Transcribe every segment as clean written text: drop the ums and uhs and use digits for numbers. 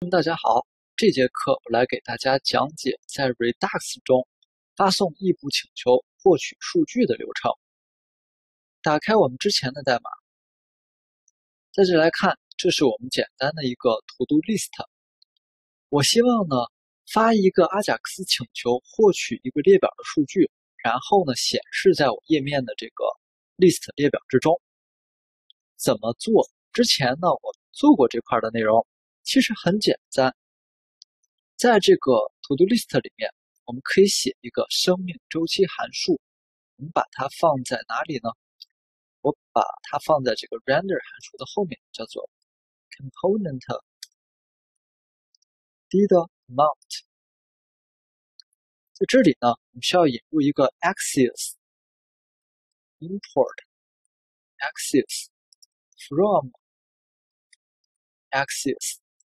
大家好，这节课我来给大家讲解在 Redux 中发送异步请求获取数据的流程。打开我们之前的代码，在这来看，这是我们简单的一个 To Do List。我希望呢发一个阿贾克斯请求获取一个列表的数据，然后呢显示在我页面的这个 List 列表之中。怎么做？之前呢我做过这块的内容。其实很简单，在这个 To Do List 里面，我们可以写一个生命周期函数。我们把它放在哪里呢？我把它放在这个 render 函数的后面，叫做 component data amount。在这里呢，我们需要引入一个 Axios import Axios from Axios。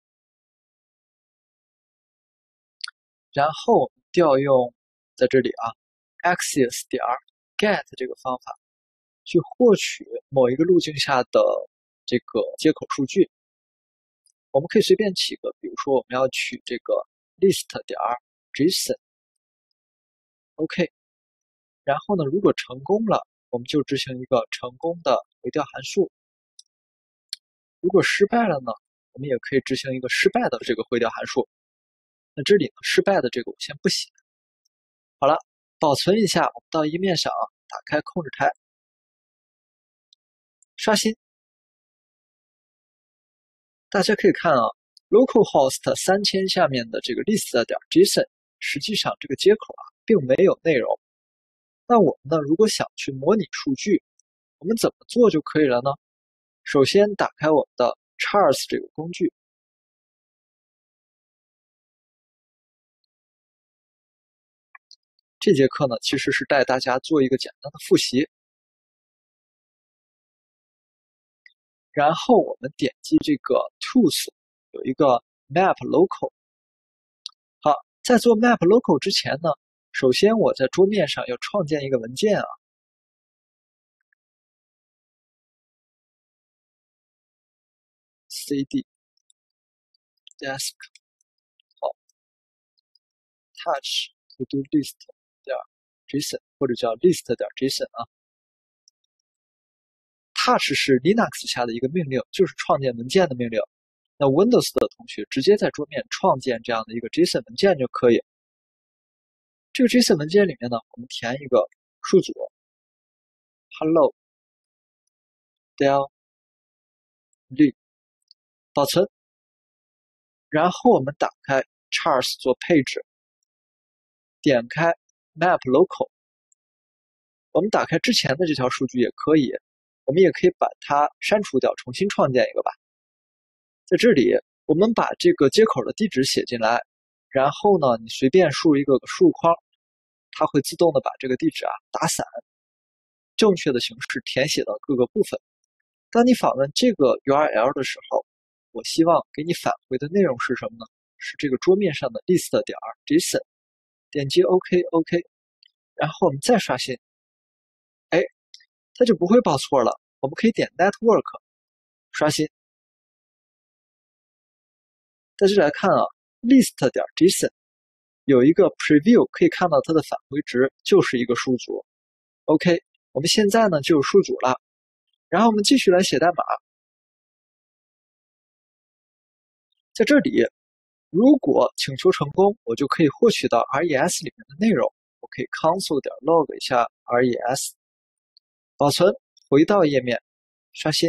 然后我们调用在这里Axios 点 get 这个方法去获取某一个路径下的这个接口数据。我们可以随便起个，比如说我们要取这个 list 点 JSON。OK， 然后呢，如果成功了，我们就执行一个成功的回调函数。如果失败了呢，我们也可以执行一个失败的这个回调函数。那这里呢，失败的这个我先不写。好了，保存一下，我们到页面上打开控制台，刷新。大家可以看localhost 3000下面的这个 list.json， 实际上这个接口并没有内容。那我们呢，如果想去模拟数据，我们怎么做就可以了呢？首先打开我们的 Charts 这个工具。这节课呢，其实是带大家做一个简单的复习。然后我们点击这个 Tools， 有一个 Map Local。好，在做 Map Local 之前呢，首先我在桌面上要创建一个文件cd desk 好 touch to do list 点 json 或者叫 list 点 json touch 是 Linux 下的一个命令，就是创建文件的命令。那 Windows 的同学直接在桌面创建这样的一个 JSON 文件就可以。这个 JSON 文件里面呢，我们填一个数组 hello del l 保存。然后我们打开 Charts 做配置，点开 Map Local。我们打开之前的这条数据也可以，我们也可以把它删除掉，重新创建一个吧。在这里，我们把这个接口的地址写进来，然后呢，你随便输一个数框，它会自动的把这个地址打散，正确的形式填写到各个部分。当你访问这个 URL 的时候，我希望给你返回的内容是什么呢？是这个桌面上的 list 点 JSON。点击 OK， 然后我们再刷新，它就不会报错了。我们可以点 Network， 刷新。在这里来看list 点 JSON 有一个 preview， 可以看到它的返回值就是一个数组。OK， 我们现在呢就有数组了。然后我们继续来写代码。在这里，如果请求成功，我就可以获取到 RES 里面的内容。我可以 console 点 log 一下 RES， 保存，回到页面，刷新。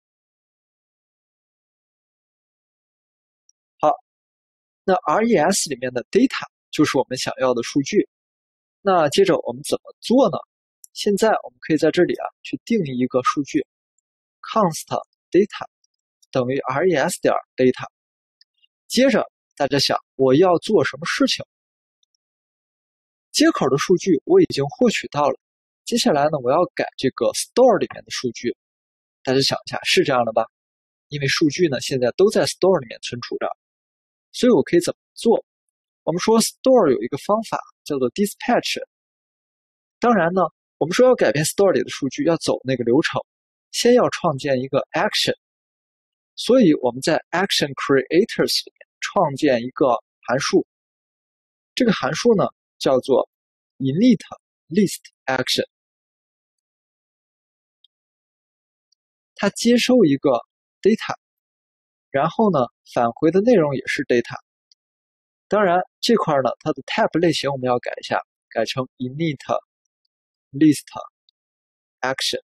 好，那 RES 里面的 data 就是我们想要的数据。那接着我们怎么做呢？现在我们可以在这里去定义一个数据 const data 等于 RES 点 data。接着大家想，我要做什么事情？接口的数据我已经获取到了，接下来呢，我要改这个 store 里面的数据。大家想一下，是这样的吧？因为数据呢现在都在 store 里面存储着，所以我可以怎么做？我们说 store 有一个方法叫做 dispatch。当然呢，我们说要改变 store 里的数据，要走那个流程，先要创建一个 action。所以我们在 action creators 里面创建一个函数，这个函数呢叫做 init list action， 它接收一个 data， 然后呢返回的内容也是 data。当然这块呢它的 type 类型我们要改一下，改成 init list action。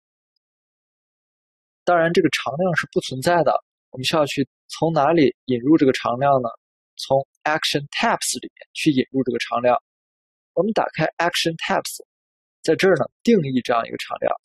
当然这个常量是不存在的，我们需要去从哪里引入这个常量呢？从 action types 里面去引入这个常量。我们打开 action types， 在这儿呢定义这样一个常量。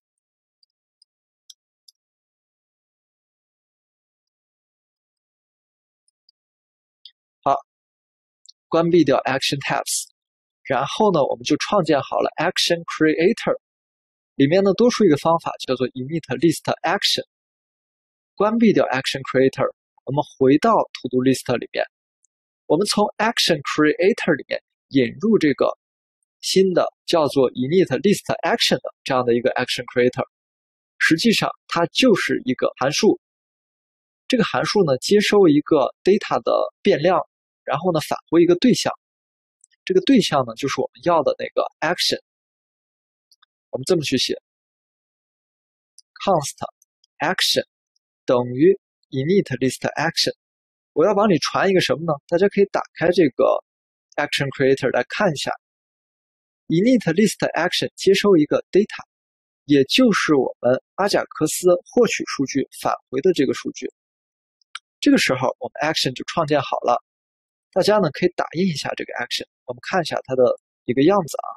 好，关闭掉 action types， 然后呢我们就创建好了 action creator， 里面呢多出一个方法叫做 init list action。关闭掉 action creator， 我们回到 to do list 里面，我们从 action creator 里面引入这个新的叫做 init list action 的这样的一个 action creator。实际上它就是一个函数，这个函数呢接收一个 data 的变量，然后呢返回一个对象，这个对象呢就是我们要的那个 action。我们这么去写 const action 等于 init list action。 我要往里传一个什么呢？大家可以打开这个 action creator 来看一下， init list action 接收一个 data， 也就是我们阿贾克斯获取数据返回的这个数据。这个时候我们 action 就创建好了，大家呢可以打印一下这个 action， 我们看一下它的一个样子啊。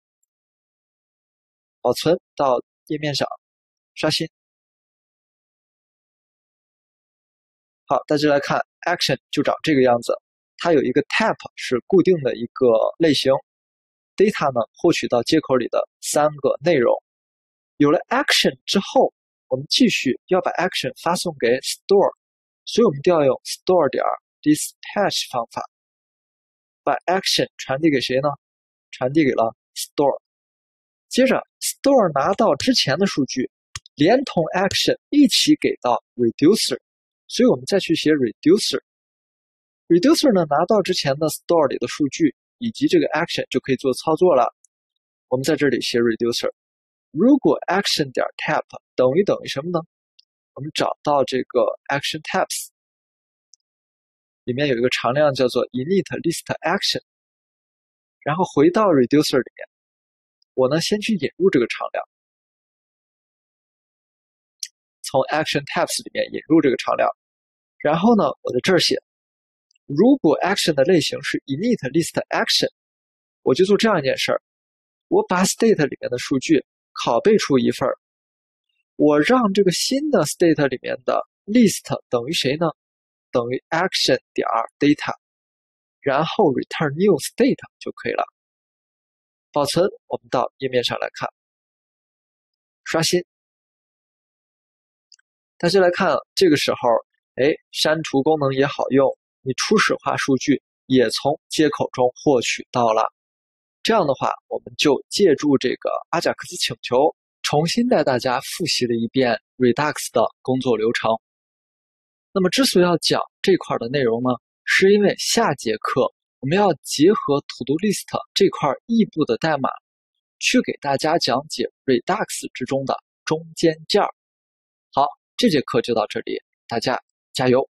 保存到页面上，刷新。好，大家来看 action 就长这个样子，它有一个 type 是固定的一个类型， data 呢获取到接口里的3个内容。有了 action 之后，我们继续要把 action 发送给 store， 所以我们调用 store 点 dispatch 方法，把 action 传递给谁呢？传递给了 store。接着 store 拿到之前的数据，连同 action 一起给到 reducer， 所以我们再去写 reducer。reducer 呢拿到之前的 store 里的数据以及这个 action 就可以做操作了。我们在这里写 reducer。如果 action 点 type 等于什么呢？我们找到这个 action types， 里面有一个常量叫做 init list action， 然后回到 reducer 里面，我呢先去引入这个常量，从 action types 里面引入这个常量，然后呢我在这儿写，如果 action 的类型是 init list action， 我就做这样一件事儿，我把 state 里面的数据拷贝出一份，我让这个新的 state 里面的 list 等于谁呢？等于 action 点 data， 然后 return new state 就可以了。保存，我们到页面上来看，刷新。大家来看，这个时候，删除功能也好用，你初始化数据也从接口中获取到了。这样的话，我们就借助这个阿贾克斯请求，重新带大家复习了一遍 Redux 的工作流程。那么之所以要讲这块的内容呢，是因为下节课我们要结合 To Do List 这块异步的代码，去给大家讲解 Redux 之中的中间件。好，这节课就到这里，大家加油！